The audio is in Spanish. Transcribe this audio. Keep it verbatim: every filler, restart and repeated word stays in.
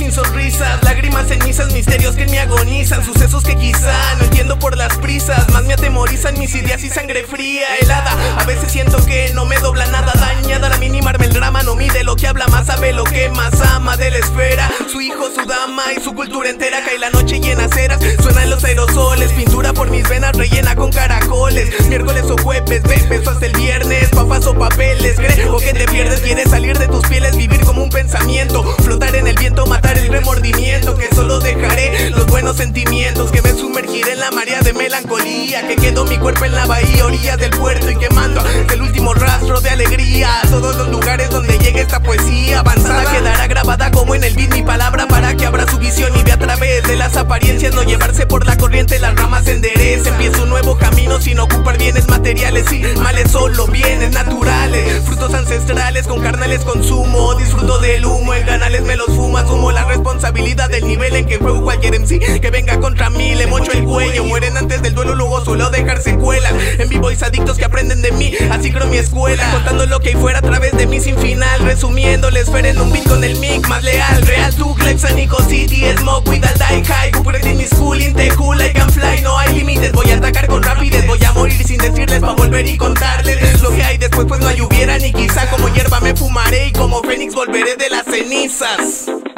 sin sonrisas, lágrimas, cenizas, misterios que me agonizan, sucesos que quizá no entiendo por las prisas, más me atemorizan mis ideas y sangre fría, helada. A veces siento que no me dobla nada, dañada la mínima arma, el drama no mide lo que habla, más sabe lo que más ama de la esfera. Su hijo, su dama y su cultura entera, cae la noche llena aceras, suenan los aerosoles, pintura por mis venas rellena con caracoles. Miércoles o jueves, ves, beso hasta el viernes, papas o papeles, creo que te pierdes, quieres salir de tus pieles, vivir como un pensamiento, flotar en el viento, matar el remordimiento, que solo dejaré los buenos sentimientos, que me sumergiré en la marea de melancolía, que quedó mi cuerpo en la bahía, orillas del puerto y quemando el último rastro de alegría. Todos los lugares donde llegue esta poesía avanzada quedará grabada como en el beat mi palabra, para que abra su visión y vea a través de las apariencias, no llevarse por la corriente, las ramas se enderecen. Empiezo un nuevo camino sin ocupar bienes materiales y males, solo bienes naturales, frutos ancestrales con carnales consumo, disfruto del humo, en canales me los fumo, asumo la responsabilidad del nivel en que juego cualquier M C que venga contra mí, le mocho el cuello, mueren antes del duelo, luego suelo dejar secuelas, en vivo y adictos que aprenden de mí, así creo mi escuela, contando lo que hay fuera a través de mí sin final, resumiendo, les esfera en un beat con el mic más leal, real Tug, Lex, Nico City, Smoke, with all die high, Cooper in mi school, in the cool, I can fly, no hay límites, voy a atacar con rapidez, voy a morir sin decirles pa' volver y contarles lo que hay después, pues no hay hubiera ni quizá, como hierba me fumaré y como fénix volveré de las cenizas.